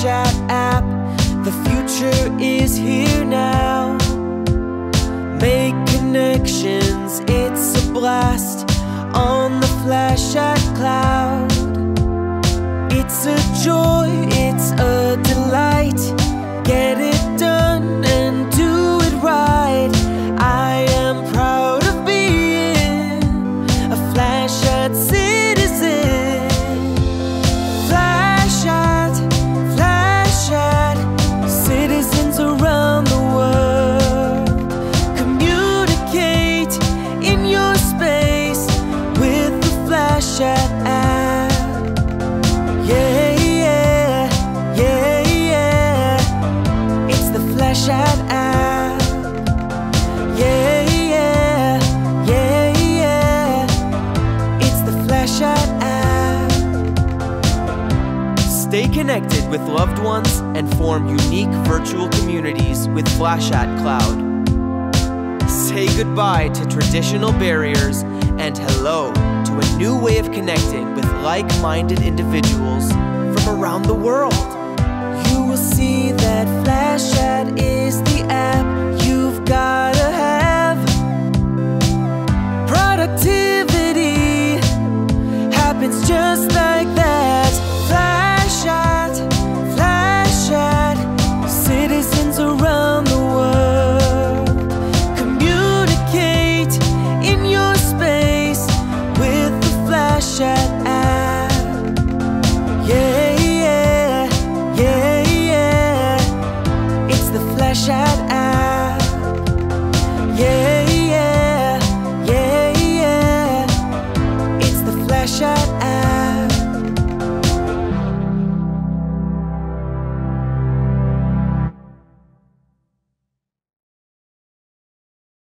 Flashat app. The future is here now. Make connections, it's a blast on the Flashat cloud. It's a joy, it's a delight. Get it done and do it right. I am proud of being a Flashat citizen. Flashat, Flashat, citizens around the world. Communicate in your space with the Flashat app. Yeah, yeah, yeah, yeah. It's the Flashat app. Yeah, yeah, yeah, yeah. It's the Flashat app. Stay connected with loved ones and form unique virtual communities with Flashat Cloud. Say goodbye to traditional barriers and hello to a new way of connecting with like-minded individuals from around the world. You will see that Flashat is the app